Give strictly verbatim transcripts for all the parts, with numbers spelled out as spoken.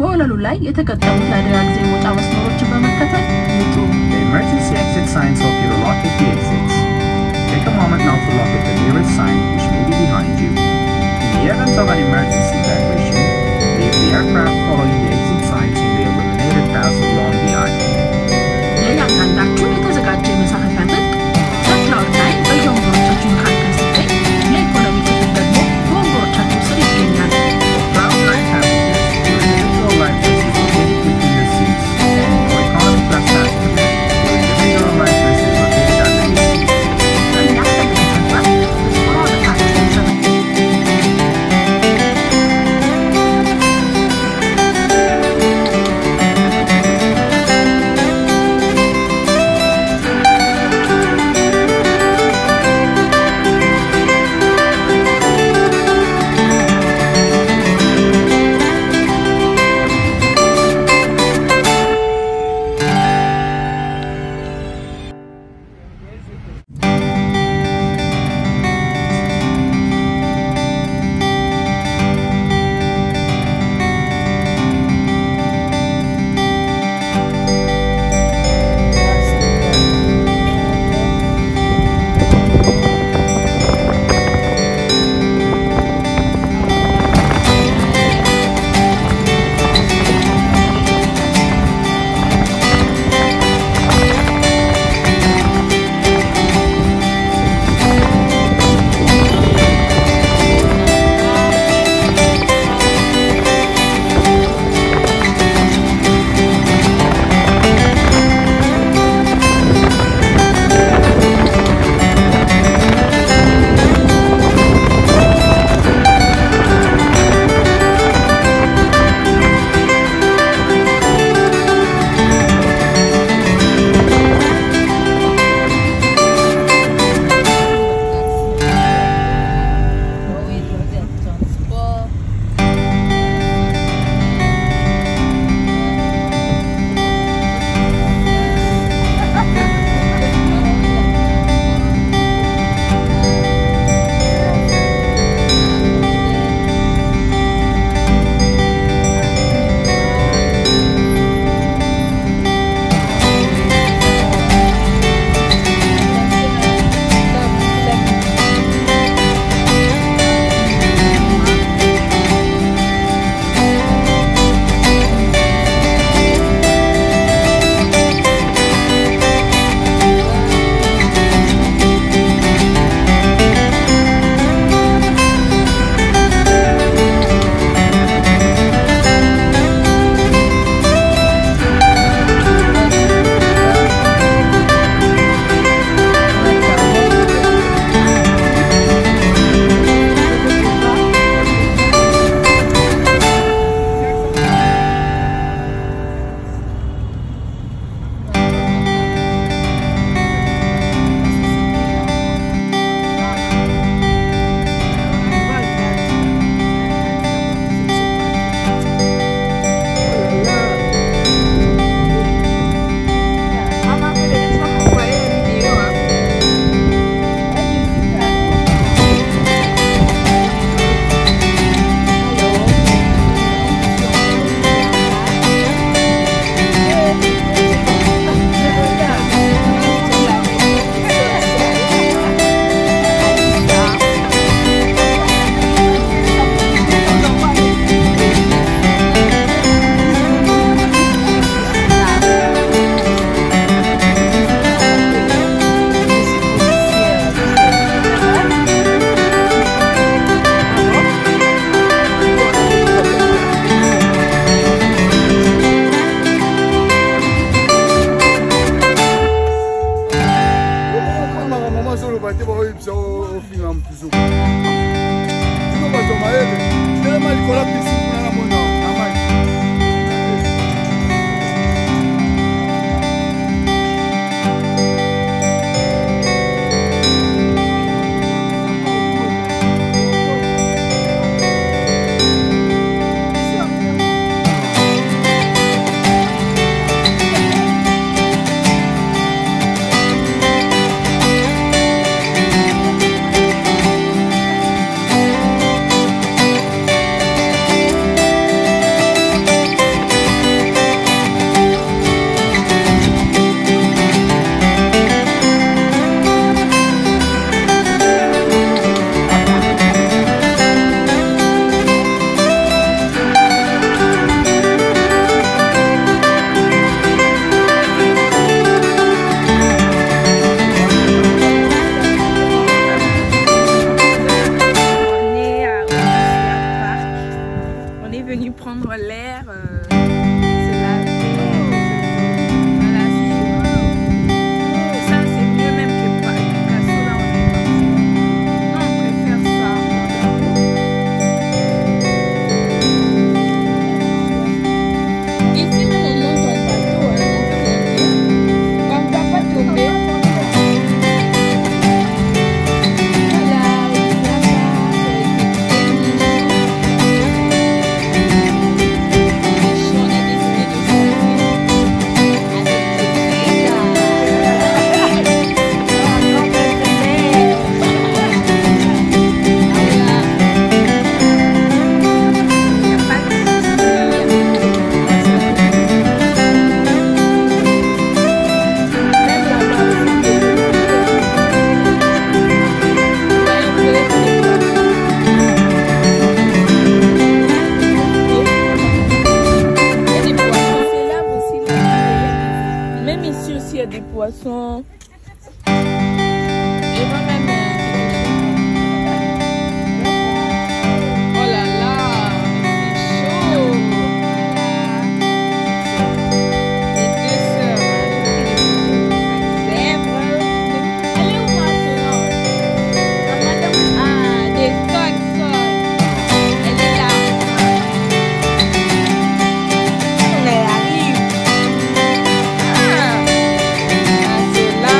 በወለሉ ላይ የተቀጠሉት ለአደጋ ጊዜ መውጫ መስመሮችን በመከተል ይውጡ። The emergency exit signs help you to locate the exits. Take a moment now to locate the nearest sign, which may be behind you. In the event of an emergency evacuation, leave the aircraft following the exit signs in the illuminated paths along the aisle. ለእያንዳንዳችሁ የተዘጋጀ የመሳፈፊያ ጥቅ ሰክላውድ ላይ በየወንበሮቻችሁ መካከል ሲገኝ የኢኮኖሚ ክፍል ደግሞ በወንበሮቻችሁ ስር ይገኛል። Cloud nine passengers, your individual life vest is located between your seats. For economy class passengers, your individual life vest is located underneath seats. በሚያስፈልገን ድረስ በስፖራ ወደታችሁ ይዘመ des poissons. Et moi-même, oh là là, c'est chaud. Les deux sœurs, j'ai pris des zèbres. Elle est où, ma Solange? Ah, des sols, sols. Elle est là. Elle arrive. Ah, ah c'est là.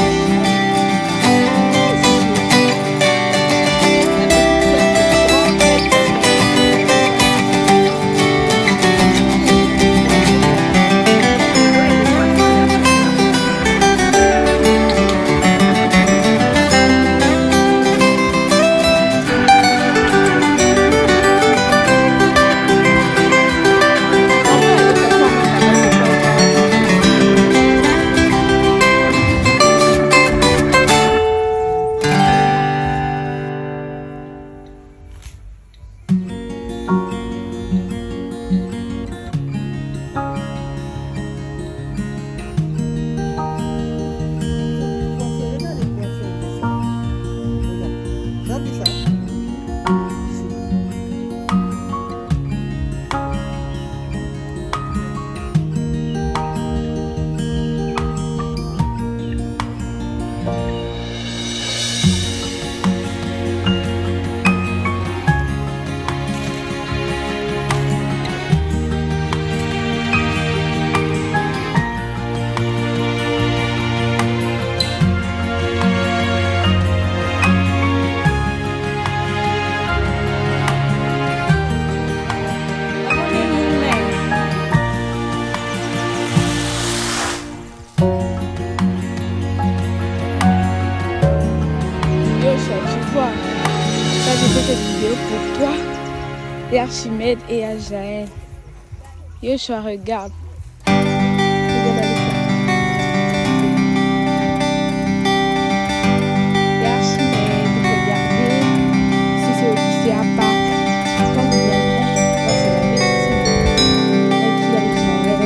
Pour toi et Archimède et Ajaël. Yoshua, regarde. Regarde avec ça. Et Archimède, regardez. Si c'est Odyssée à Pâques. Quand vous viendrez, moi c'est la médecine. Et puis Ajaël.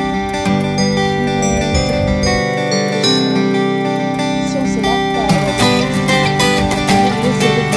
Si on se lave pas, on va essayer de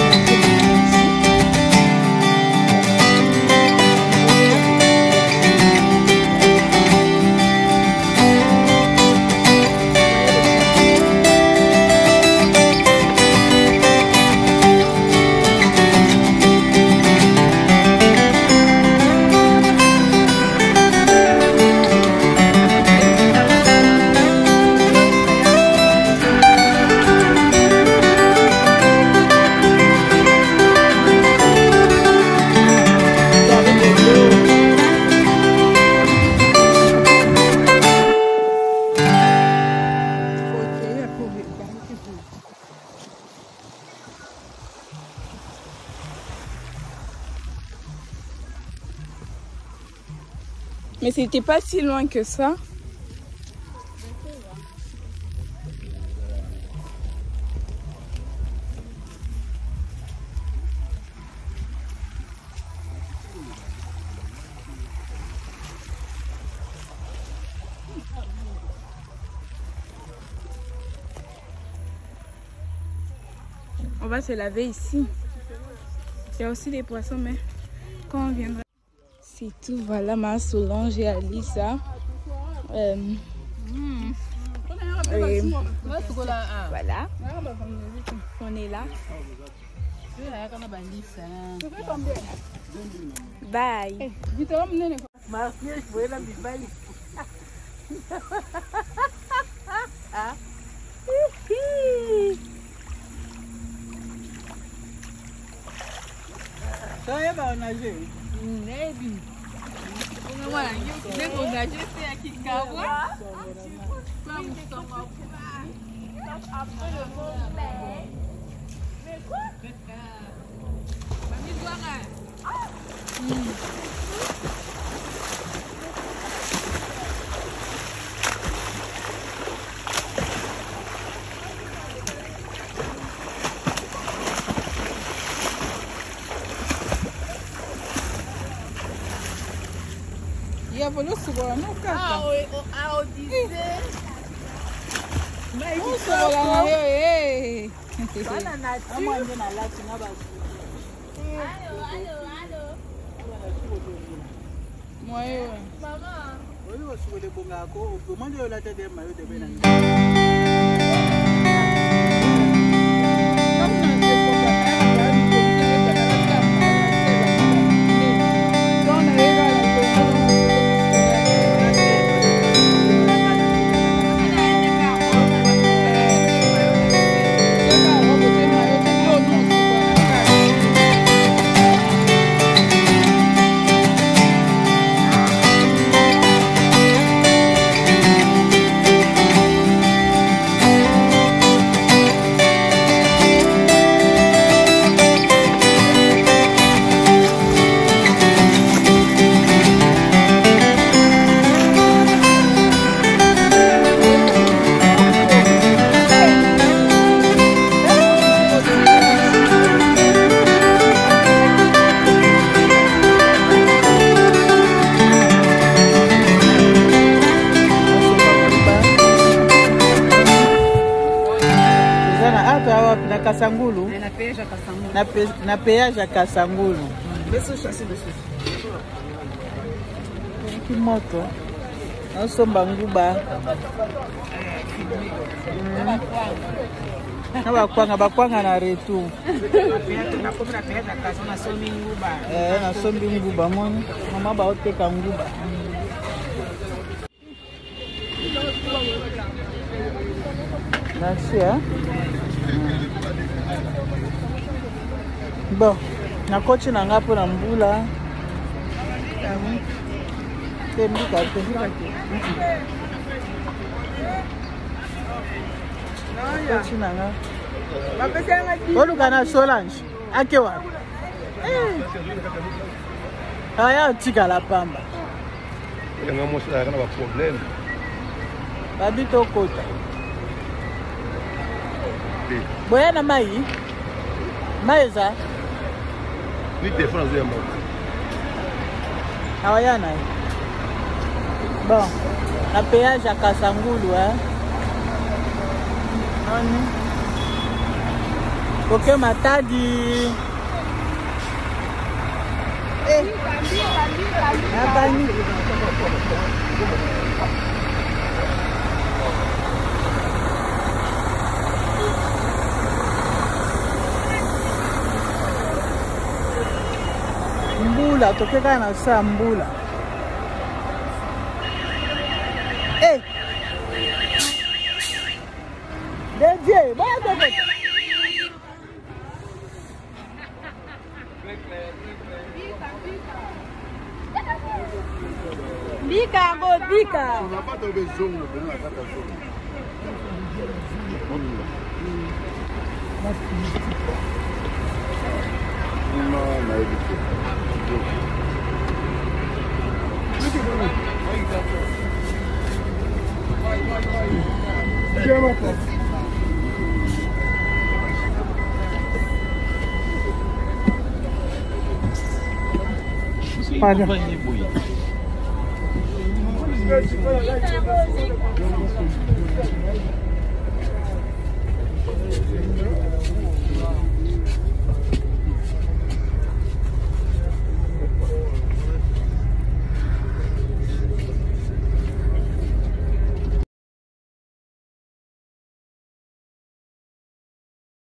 mais c'était pas si loin que ça. On va se laver ici. Il y a aussi des poissons, mais quand on viendra. C'est tout, voilà ma Solange et Alissa. Euh, mmh. et, voilà, on est là. Bye. Ah, oui, à Odyssée. Usobola na yo eh. Bana na ti. Amanje na lati na ba. Allo, allo, allo. Moyo. Mama. Oli wasubele bonga ko, umanje yo lati de mayo de bena. Kasangulu na peage ya Kasangulu na pe na peage ya Kasangulu beso chassi beso ki moto nasomba nguba na bakwanga bakwanga na retu na kopra peage ya Kasangulu na sombi nguba eh na sombi nguba moni mama ba oteka nguba merci hein. Bon, na kochi na ngapo na mbula. Tembi ka tembi ka. Kochi na nga. Bapesa nga ti. Olu kana Solange. Ake wa. Eh. Aya tika la pamba. Nga mo sa kana ba problème. Babi to kota. Boya na mai. Maiza. Ni telefone zo ya mo. Hawayana. Bon, na péage à Kasangulu hein. Nani? Koke matadi. Eh, abani. Mbula, tokeka na saa mbula. Eh! Dédié, baya toko. Bika go bika. On va pas tomber zone, on va pas tomber. Non, mais Paga.